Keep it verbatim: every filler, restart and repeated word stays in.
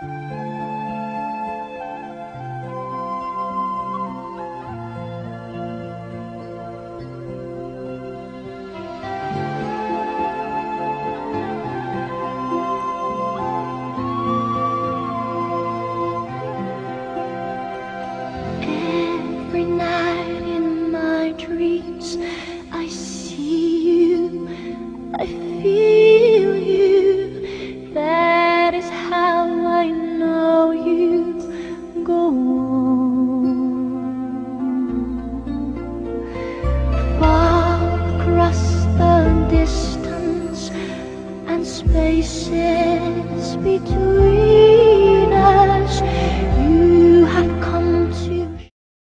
Every night in my dreams I see you, I feel you. That is how I know you. Go on, far across the distance and spaces between.